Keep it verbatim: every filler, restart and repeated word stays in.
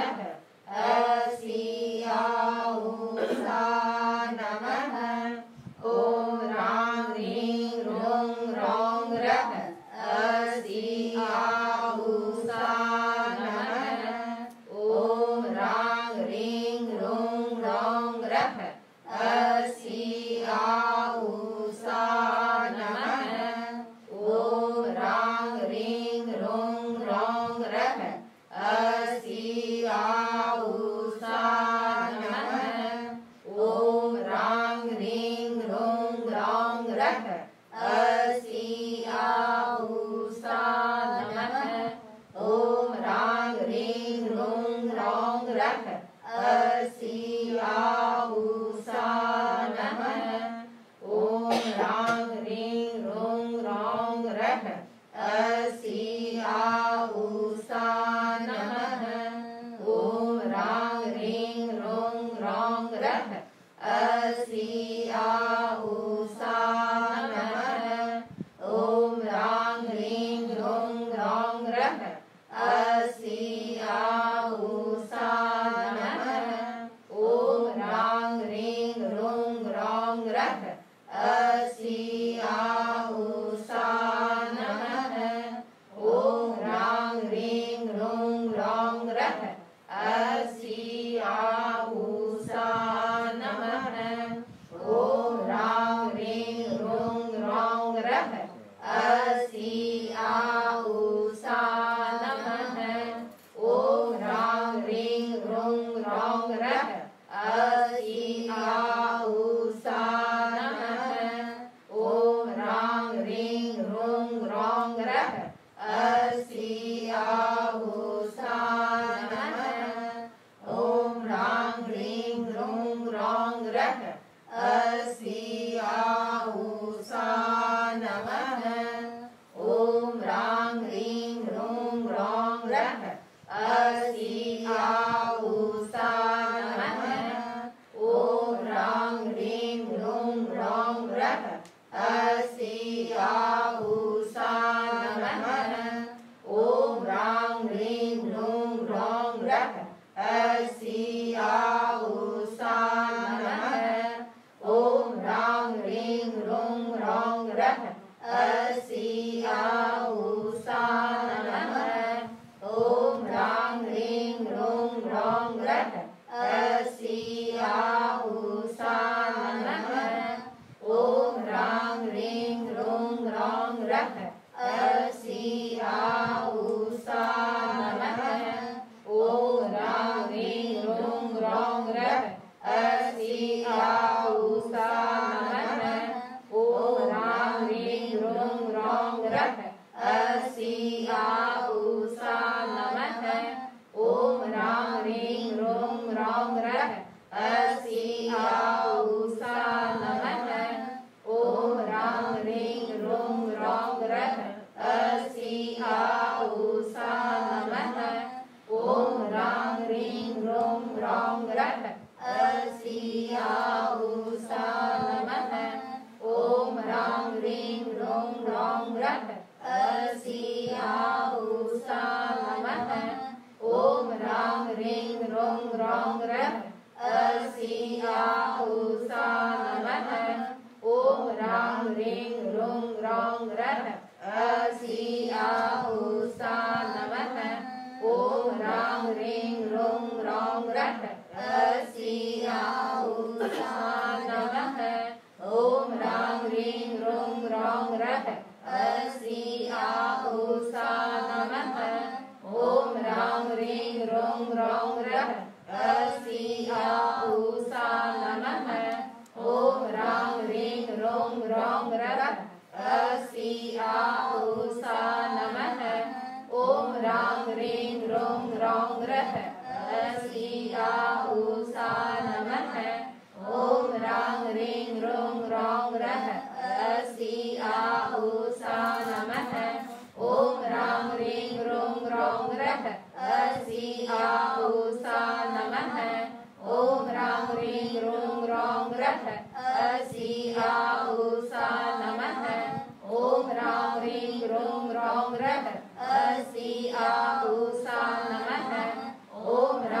रः असि आ उ सा नमः ॐ रां ह्रीं ह्रूं ह्रौं रः असि आ उ सा नमः ॐ रां ह्रीं ह्रूं ह्रौं रः असि आ उ सा नमः ॐ रां ह्रीं ह्रूं ह्रौं रः असि आ उ सा नमः ॐ रां ह्रीं ह्रूं ह्रौं रः असि आ उ सा नमः ॐ रां ह्रीं ह्रूं ह्रौं रः असि आ उ सा नमः ॐ रां ह्रीं ह्रूं ह्रौं रः असि आ उ सा नमः ॐ रां ह्रीं ह्रूं ह्रौं रः असि आ उ सा नमः ॐ रां ह्रीं ह्रूं ह्रौं रः असि आ उ सा नमः ॐ रां ह्रीं ह्रूं ह्रौं रः असि आ उ सा नमः ॐ रां ह्रीं ह्रूं ह्रौं रः असि आ उ सा नमः ॐ रां ह्रीं ह्रूं ह्रौं रः असि आ उ सा नमः ॐ रां ह्रीं ह्रूं ह्रौं रः असि आ उ सा नमः ॐ रां ह्रीं ह्रूं ह्रौं रः असि आ उ सा नमः ॐ रां ह्रीं ह्रूं ह्रौं रः असि आ उ सा नमः ॐ रां ह्रीं ह्रूं ह्रौं रः असि आ उ सा नमः ॐ रां ह्रीं ह्रूं ह्रौं रः असि आ उ सा नमः ॐ रां ह्रीं ह्रूं ह्रौं रः असि आ उ सा नमः ॐ रां ह्रीं ह्रूं ह्रौं रः असि आ उ सा नमः ॐ रां ह्रीं ह्रूं ह्रौं रः असि आ उ सा नमः ॐ रां ह्रीं ह्रूं ह्रौं रः असि आ उ सा नमः ॐ रां ह्रीं ह्रूं ह्रौं रः असि आ उ सा नमः ॐ रां ह्रीं ह्रूं ह्रौं रः असि आ उ सा नमः ॐ रां ह्रीं ह्रूं ह्रौं रः असि आ उ सा नमः ॐ रां ह्रीं ह्रूं ह्रौं रः असि आ उ सा नमः ॐ रां ह्रीं ह्रूं ह्रौं रः असि आ उ सा नमः ॐ रां ह्रीं ह्रूं ह्रौं रः असि आ उ सा नमः ॐ रां ह्रीं ह्रूं ह्रौं रः असि आ उ सा नमः ॐ रां ह्रीं ह्रूं ह्रौं रः असि आ उ सा नमः ॐ रां ह्रीं ह्रूं ह्रौं रः असि आ उ सा नमः ॐ रां ह्रीं ह्रूं ह्रौं रः असि आ उ सा नमः ॐ रां ह्रीं ह्रूं ह्रौं रः असि आ उ सा नमः ॐ रां ह्रीं ह्रूं ह्रौं रः असि आ उ सा नमः ॐ रां ह्रीं ह्रूं ह्रौं रः असि आ उ सा नमः ॐ रां ह्रीं ह्रूं ह्रौं रः असि आ उ सा नमः ॐ रां ह्रीं ह्रूं ह्रौं रः असि आ उ सा नमः ॐ रां ह्रीं ह्रूं ह्रौं रः असि आ उ सा नमः ॐ रां ह्रीं ह्रूं ह्रौं रः असि आ उ सा नमः ॐ